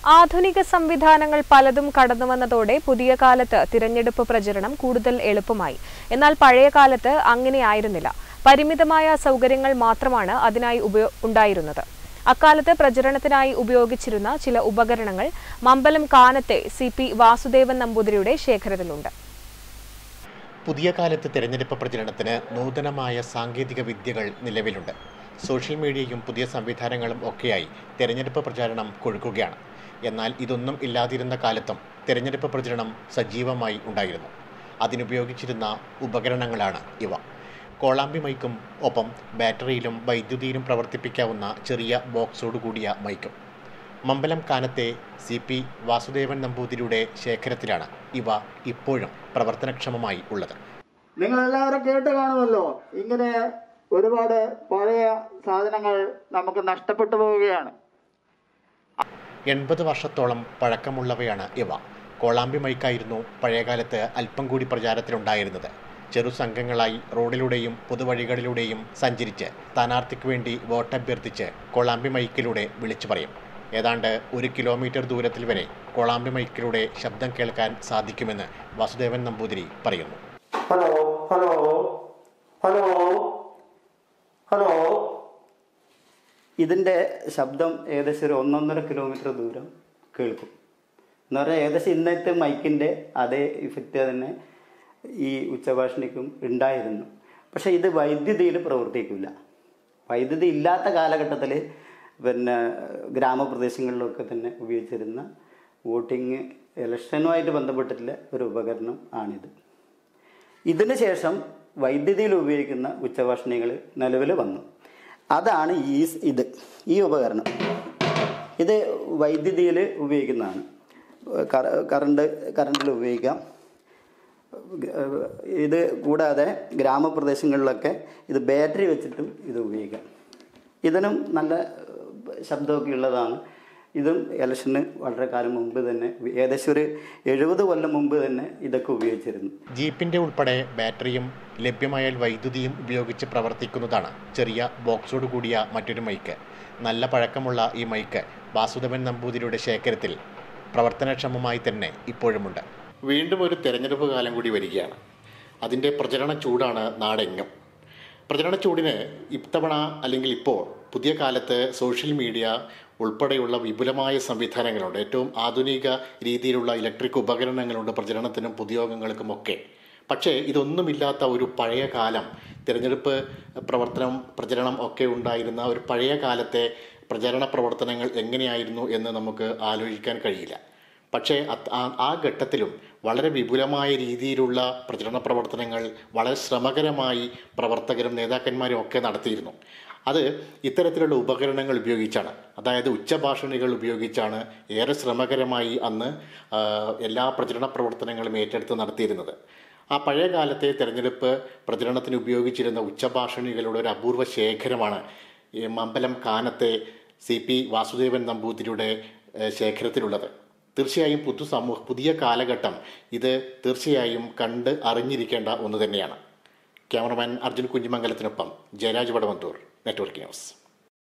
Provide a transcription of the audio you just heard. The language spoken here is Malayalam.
ആധുനിക സംവിധാനങ്ങൾ പലതും കടന്നുവന്നതോടെ പുതിയ കാലത്ത് തിരഞ്ഞെടുപ്പ് പ്രചരണം കൂടുതൽ എളുപ്പമായി. എന്നാൽ പഴയ കാലത്ത് അങ്ങനെയായിരുന്നില്ല. പരിമിതമായ സൗകര്യങ്ങൾ മാത്രമാണ് അതിനായി ഉണ്ടായിരുന്നത്. അക്കാലത്ത് പ്രചരണത്തിനായി ഉപയോഗിച്ചിരുന്ന ചില ഉപകരണങ്ങൾ മമ്പലം കാനത്തെ സി.പി. വാസുദേവൻ നമ്പൂതിരിയുടെ ശേഖരത്തിലുണ്ട്. പുതിയ കാലത്ത് തിരഞ്ഞെടുപ്പ് പ്രചരണത്തിന് നൂതനമായ സാങ്കേതിക വിദ്യകൾ നിലവിലുണ്ട്. സോഷ്യൽ മീഡിയയും പുതിയ സംവിധാനങ്ങളും ഒക്കെയായി തിരഞ്ഞെടുപ്പ് പ്രചാരണം കൊഴുക്കുകയാണ്. എന്നാൽ ഇതൊന്നും ഇല്ലാതിരുന്ന കാലത്തും തിരഞ്ഞെടുപ്പ് പ്രചരണം സജീവമായി ഉണ്ടായിരുന്നു. അതിനുപയോഗിച്ചിരുന്ന ഉപകരണങ്ങളാണ് ഇവ. കോളാമ്പി മൈക്കും ഒപ്പം ബാറ്ററിയിലും വൈദ്യുതിയിലും പ്രവർത്തിപ്പിക്കാവുന്ന ചെറിയ ബോക്സോടുകൂടിയ മൈക്കും. മമ്പലം കാനത്തെ സി.പി. വാസുദേവൻ നമ്പൂതിരിയുടെ ശേഖരത്തിലാണ് ഇവ ഇപ്പോഴും പ്രവർത്തനക്ഷമമായി ഉള്ളത്. നിങ്ങളെല്ലാവരും കേട്ട് കാണുമല്ലോ, ഇങ്ങനെ ഒരുപാട് പഴയ സാധനങ്ങൾ നമുക്ക് നഷ്ടപ്പെട്ടു പോവുകയാണ്. 80 വർഷത്തോളം പഴക്കമുള്ളവയാണ് ഇവ. കോളാമ്പി മൈക്കായിരുന്നു പഴയകാലത്ത് അല്പം കൂടി പ്രചാരത്തിലുണ്ടായിരുന്നത്. ചെറു സംഘങ്ങളായി റോഡിലൂടെയും പൊതുവഴികളിലൂടെയും സഞ്ചരിച്ച് സ്ഥാനാർത്ഥിക്ക് വേണ്ടി വോട്ടഭ്യർത്ഥിച്ച് കോളാമ്പി മൈക്കിലൂടെ വിളിച്ചു പറയും. ഏതാണ്ട് 1 കിലോമീറ്റർ ദൂരത്തിൽ വരെ കോളാമ്പി മൈക്കിലൂടെ ശബ്ദം കേൾക്കാൻ സാധിക്കുമെന്ന് വാസുദേവൻ നമ്പൂതിരി പറയുന്നു. Hello hello hello hello. ഇതിൻ്റെ ശബ്ദം ഏകദേശം ഒരു 1.5 കിലോമീറ്റർ ദൂരം കേൾക്കും. എന്ന് പറഞ്ഞാൽ ഏകദേശം ഇന്നത്തെ മൈക്കിൻ്റെ അതേ ഇഫക്റ്റ് തന്നെ ഈ ഉച്ചഭാഷണിക്കും ഉണ്ടായിരുന്നു. പക്ഷേ ഇത് വൈദ്യുതിയിൽ പ്രവർത്തിക്കില്ല. വൈദ്യുതി ഇല്ലാത്ത കാലഘട്ടത്തിൽ ഗ്രാമപ്രദേശങ്ങളിലൊക്കെ തന്നെ ഉപയോഗിച്ചിരുന്ന വോട്ടിങ് ഇലക്ഷനുമായിട്ട് ബന്ധപ്പെട്ടിട്ടുള്ള ഒരു ഉപകരണം ആണിത്. ഇതിന് ശേഷം വൈദ്യുതിയിൽ ഉപയോഗിക്കുന്ന ഉച്ചഭാഷണികൾ നിലവിൽ വന്നു. അതാണ് ഈ ഉപകരണം. ഇത് വൈദ്യുതിയിൽ ഉപയോഗിക്കുന്നതാണ്. കറണ്ടിൽ ഉപയോഗിക്കാം. ഇത് കൂടാതെ ഗ്രാമപ്രദേശങ്ങളിലൊക്കെ ഇത് ബാറ്ററി വെച്ചിട്ടും ഇത് ഉപയോഗിക്കാം. ഇതിനും നല്ല ശബ്ദമൊക്കെ ഉള്ളതാണ്. ഇതും ഇലക്ഷന് വളരെ കാലം മുമ്പ് തന്നെ, ഏകദേശം ഒരു 70 കൊല്ലം മുമ്പ് തന്നെ ഇതൊക്കെ ഉപയോഗിച്ചിരുന്നു. ജീപ്പിൻ്റെ ഉൾപ്പെടെ ബാറ്ററിയും ലഭ്യമായാൽ വൈദ്യുതിയും ഉപയോഗിച്ച് പ്രവർത്തിക്കുന്നതാണ് ചെറിയ ബോക്സോട് കൂടിയ മറ്റൊരു മൈക്ക്. നല്ല പഴക്കമുള്ള ഈ മൈക്ക് വാസുദേവൻ നമ്പൂതിരിയുടെ ശേഖരത്തിൽ പ്രവർത്തനക്ഷമമായി തന്നെ ഇപ്പോഴുമുണ്ട്. വീണ്ടും ഒരു തെരഞ്ഞെടുപ്പ് കാലം കൂടി വരികയാണ്. അതിൻ്റെ പ്രചരണ ചൂടാണ് നാടെങ്ങും. പ്രചരണ ചൂടിന് ഇത്തവണ അല്ലെങ്കിൽ ഇപ്പോൾ പുതിയ കാലത്ത് സോഷ്യൽ മീഡിയ ഉൾപ്പെടെയുള്ള വിപുലമായ സംവിധാനങ്ങളുണ്ട്. ഏറ്റവും ആധുനിക രീതിയിലുള്ള ഇലക്ട്രിക് ഉപകരണങ്ങളുണ്ട് പ്രചരണത്തിനും പൊതുയോഗങ്ങൾക്കുമൊക്കെ. പക്ഷേ ഇതൊന്നുമില്ലാത്ത ഒരു പഴയ കാലം, തിരഞ്ഞെടുപ്പ് പ്രചരണം ഒക്കെ ഉണ്ടായിരുന്ന ഒരു പഴയ കാലത്തെ പ്രചരണ പ്രവർത്തനങ്ങൾ എങ്ങനെയായിരുന്നു എന്ന് നമുക്ക് ആലോചിക്കാൻ കഴിയില്ല. പക്ഷേ ആ ഘട്ടത്തിലും വളരെ വിപുലമായ രീതിയിലുള്ള പ്രചരണ പ്രവർത്തനങ്ങൾ വളരെ ശ്രമകരമായി പ്രവർത്തകരും നേതാക്കന്മാരും ഒക്കെ നടത്തിയിരുന്നു. അത് ഇത്തരത്തിലുള്ള ഉപകരണങ്ങൾ ഉപയോഗിച്ചാണ്, അതായത് ഉച്ചഭാഷണികൾ ഉപയോഗിച്ചാണ് ഏറെ ശ്രമകരമായി അന്ന് എല്ലാ പ്രചരണ പ്രവർത്തനങ്ങളും ഏറ്റെടുത്ത് നടത്തിയിരുന്നത്. ആ പഴയ കാലത്തെ തെരഞ്ഞെടുപ്പ് പ്രചരണത്തിന് ഉപയോഗിച്ചിരുന്ന ഉച്ചഭാഷണികളുടെ ഒരു അപൂർവ ശേഖരമാണ് ഈ മമ്പലം കാനത്തെ സി.പി. വാസുദേവൻ നമ്പൂതിരിയുടെ ശേഖരത്തിലുള്ളത്. തീർച്ചയായും പുതിയ കാലഘട്ടം ഇത് തീർച്ചയായും കണ്ട് അറിഞ്ഞിരിക്കേണ്ട ഒന്ന് തന്നെയാണ്. ക്യാമറമാൻ അർജുൻ കുഞ്ഞിമംഗലത്തിനൊപ്പം ജയരാജ് വടവന്തൂർ, നെറ്റ്വർക്ക് ന്യൂസ്.